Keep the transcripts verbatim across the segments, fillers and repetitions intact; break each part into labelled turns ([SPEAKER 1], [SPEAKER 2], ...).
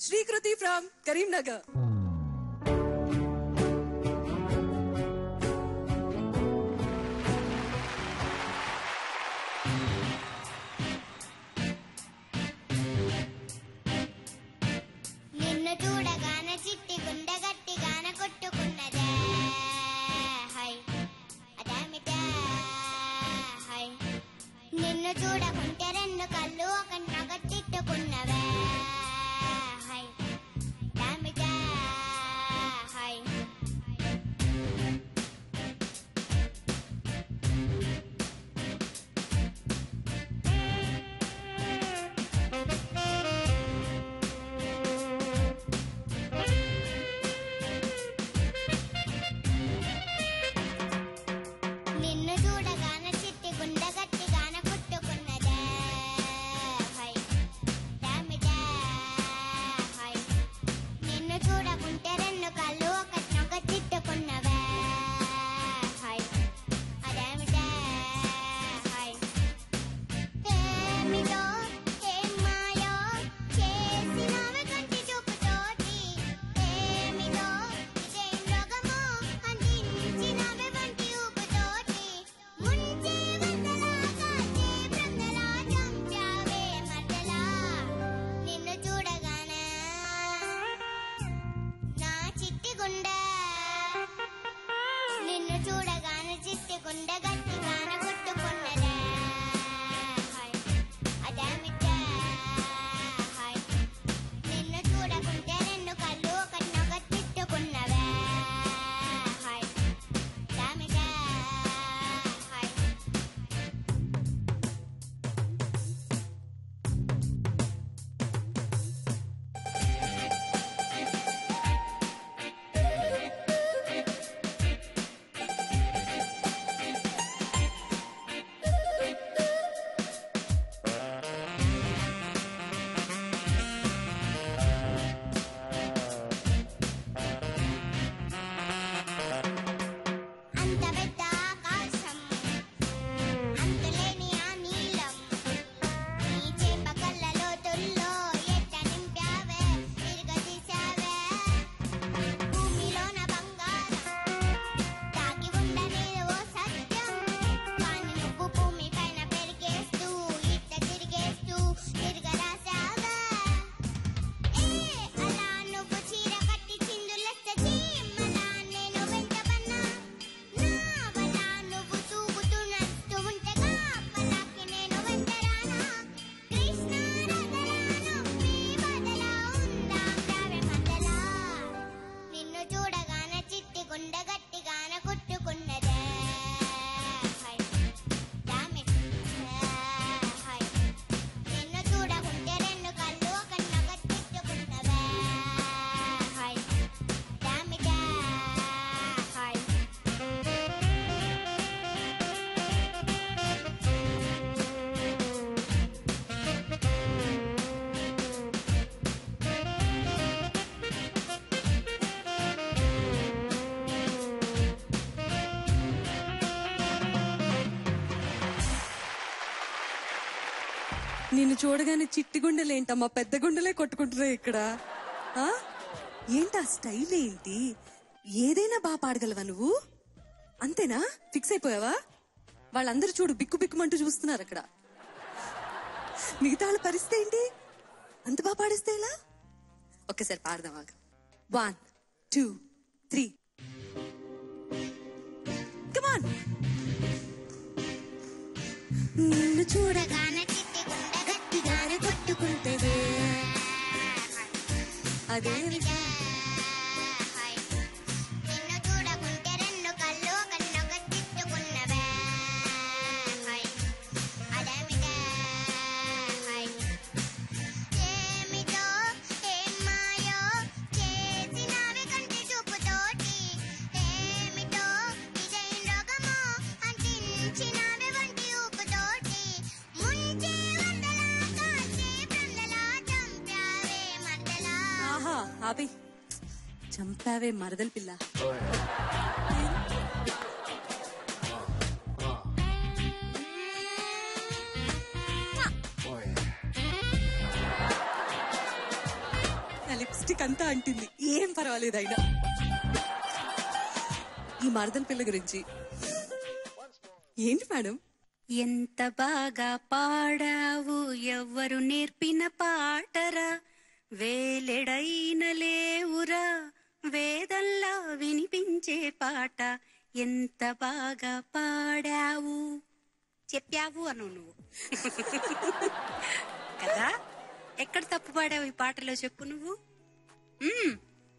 [SPEAKER 1] Shrikruti from Karimnagar. నిన్ను చూడగానే చిట్టి గుండెలేంటమ్మా పెద్ద గుండెలే కొట్టుకుంటున్నాయి ఇక్కడ. ఏంటా స్టైల్ ఏంటి? ఏదైనా బాగా పాడగలవా నువ్వు? అంతేనా? ఫిక్స్ అయిపోయావా? వాళ్ళందరూ చూడు బిక్కు బిక్కుమంటూ చూస్తున్నారు అక్కడ. మిగతా వాళ్ళ పరిస్థితి ఏంటి? అంత బాగా పాడిస్తే ఎలా? ఒక్కసారి పాడదాం. One two three come on. నిన్ను చూడగానే గట్టిగానే కొట్టుకుంటేదే అదే ఆపి చంపావే మరదల పిల్ల. లిప్స్టిక్ అంతా అంటుంది, ఏం పర్వాలేదు అయినా. ఈ మరదల పిల్ల గురించి ఏంటి మేడం?
[SPEAKER 2] ఎంత బాగా పాడావు, ఎవ్వరు నేర్పిన పాటరా, వేలెడైన లేవురా వేదల్లా వినిపించే పాట, ఎంత బాగా పాడావు చెప్పావు అను నువ్వు కదా. ఎక్కడ తప్పు పాడావు ఈ పాటలో చెప్పు నువ్వు. మ్మ్.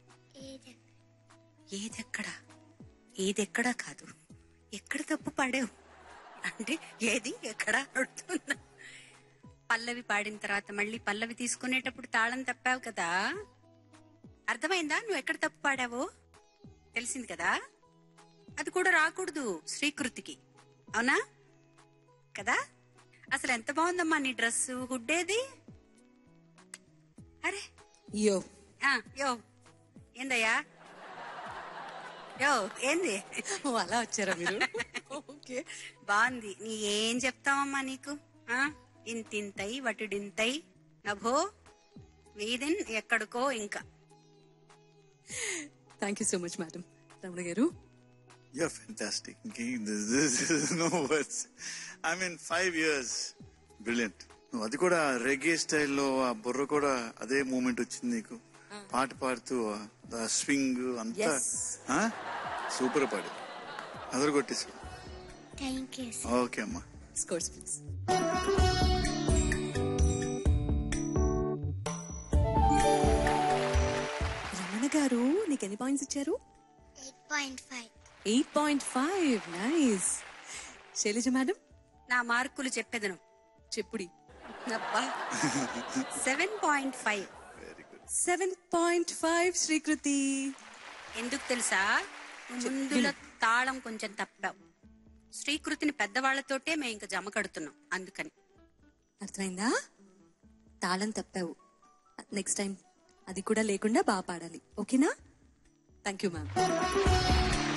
[SPEAKER 2] ఏదెక్కడా ఏదెక్కడా కాదు, ఎక్కడ తప్పు పాడావు అంటే ఏది ఎక్కడ అడుగుతున్నా. పల్లవి పాడిన తర్వాత మళ్ళీ పల్లవి తీసుకునేటప్పుడు తాళం తప్పావు కదా, అర్థమైందా నువ్వు ఎక్కడ తప్పు పాడావో? తెలిసింది కదా. అది కూడా రాకూడదు శ్రీకృతికి, అవునా కదా. అసలు ఎంత బాగుందమ్మా నీ డ్రెస్, హుడ్డేది? అరే
[SPEAKER 1] యో
[SPEAKER 2] యో ఏందయ్యా యో ఏంది?
[SPEAKER 1] ఓ అలా వచ్చారా మీరు? ఓకే
[SPEAKER 2] బాగుంది. నీ ఏం చెప్తావమ్మా నీకు, ఆ ఇంతింతై వటుడింతై నభో వీధిన్ ఎక్కడికో ఇంకా.
[SPEAKER 1] Thank you so much madam. Ramana garu,
[SPEAKER 3] You're fantastic. This, this is no words. I mean, five years. Brilliant. నువ్వు అది కూడా రెగే స్టైల్లో ఆ బుర్ర కూడా అదే మూమెంట్ వచ్చింది నీకు, పాట పాడుతూ స్వింగ్ అంతా సూపర్ పాడి అదరు కొట్టేసి. ఓకే అమ్మా.
[SPEAKER 1] Scores please. రమణ గారు నీకు ఎన్ని పాయింట్స్ ఇచ్చారు? Eight point five. Nice. Shailaja madam,
[SPEAKER 2] నా మార్కులు చెప్పేదను
[SPEAKER 1] చెప్పుడి.
[SPEAKER 2] Seven point five.
[SPEAKER 1] Seven point five Srikriti.
[SPEAKER 2] ఎందుకు తెలుసా, ముందుల తాళం కొంచెం తప్పావు. శ్రీకృతిని పెద్దవాళ్లతోటే మేము ఇంకా జమ కడుతున్నాం, అందుకని.
[SPEAKER 1] అర్థమైందా? తాళం తప్పావు, నెక్స్ట్ టైం అది కూడా లేకుండా బాగా పాడాలి, ఓకేనా? Thank you ma'am.